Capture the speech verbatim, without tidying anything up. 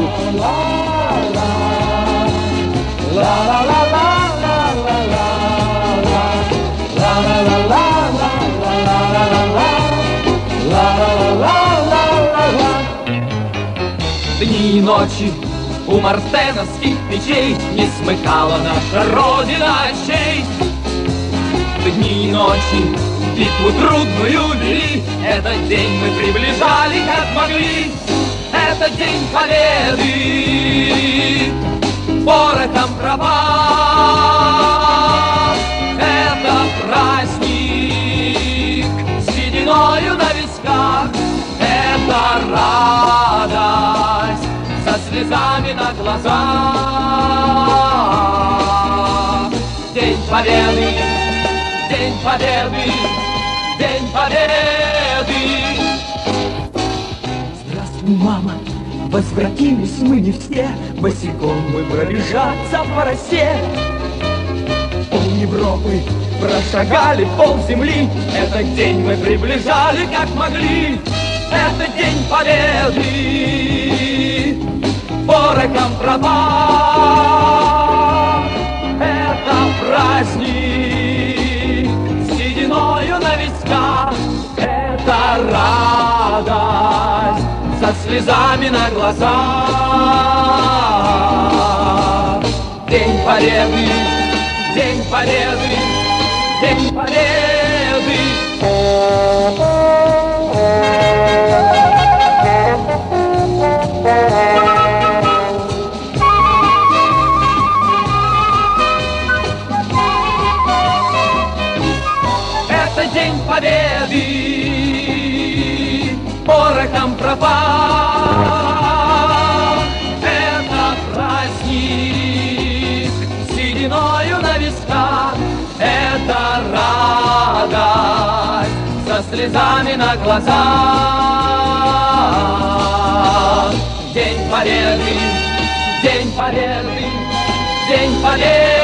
Дни и ночи у мартеновских печей не смыкала наша Родина очей. Дни и ночи битву трудную вели, этот день мы приближали как могли. Это день победы, порохом пропах. Это праздник с сединою на висках. Это радость со слезами на глазах. День победы, день победы, день победы. Здравствуй, мама, возвратились мы не все, босиком мы пробежаться по росе. Пол Европы прошагали, пол земли, этот день мы приближали как могли. Это день победы, порохом пропах. Это праздник с сединою на висках. Это радость со слезами на глазах. День победы, день победы, день победы. Это день победы, порохом пропах. Это праздник с сединою на висках. Это радость со слезами на глазах. День победы, день победы, день победы.